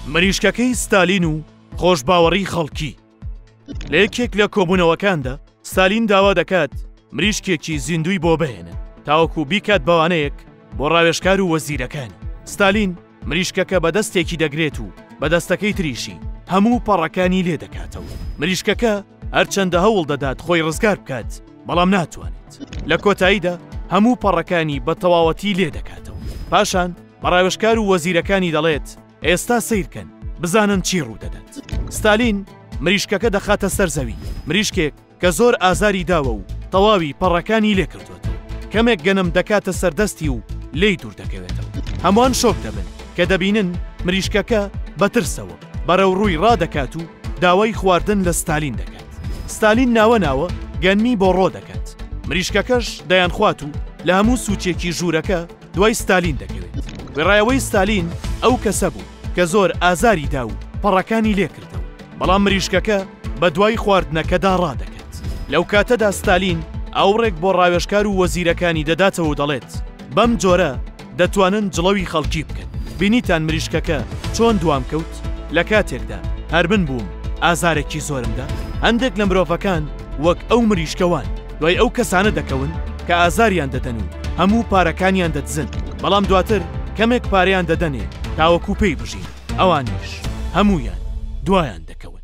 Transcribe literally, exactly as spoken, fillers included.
مریشکەکەی ستالین و خۆشباوەڕی خەڵکی. لە یەکێک لە کۆبوونەوەکاندا ستالین داوا دەکات مریشکێکی زیندوی بۆ بهێنن تاوەکو بیکات بەوانەیەک بۆ ڕاوێژکار و وەزیرەکان. ستالین مریشکەکە بەدەستێکی دەگرێت و بەدەستەکەی تریشی هەموو پەڕەکانی لێ دەکاتەوە. مریشکەکە هەرچەندە هەوڵ دەدات خۆی ڕزگار بکات بەڵام ناتوانێت. لە کۆتاییدا هەموو پەڕەکانی بە تەواوەتی لێ دەکاتەوە. پاشان بەڕاوێژکار و وەزیرەکانی دەڵێت ئێستا سیرکەن بزانن چی ڕوو دەدات. ستالین مریشکەکە دەخاتە سەر زەوی. مریشکێک کە زۆر ئازاری داوە و تەواوی پەڕەکانی لێ کردوێتەوە. کەمێک گەنم دەکاتە سەردەستی و لێی دوور دەکەوێتەوە. هەمووان شۆک دەبن کە دەبینن مریشکەکە بەترسەوە بەرەو ڕووی ڕادەکات و داوای خواردن لە ستالین دەکات. ستالین ناوە ناوە گەنمی بۆ ڕۆ دەکات. مریشکەکەش دەیان خوات و لە هەموو سوچێکی ژوورەکە دوای ستالین دەکەوێت. وێڕایەوەی ستالین ئەو کەسە بوو کە زۆر ئازاری دا و پەڕەکانی لێ کردەوە. بەڵام مریشکەکە بە دوای خواردنەکەدا ڕادەکات. لەو کاتەدا ستالین ئاوڕێک بۆ ڕاوێژکار و وەزیرەکانی دەداتەوە و دەڵێت بەم جۆرە دەتوانن جڵەوی خەڵکی بکەن. بینیتان مریشکەکە چۆن دوام کەوت؟ لە کاتێکدا هەربن بووم ئازارێکی زۆرمدا. هەندێک لە مرۆڤەکان وەک ئەو مریشکەوان دوای ئەو کەسانە دەکەون کە ئازاریان دەدەن و هەموو پارەکانیان دەدزن، بەڵام دواتر کەمێک پارەیان دەدەنێ تاوەکو پێی بژین، ئەوانیش هەمویان دوایان دەکەون.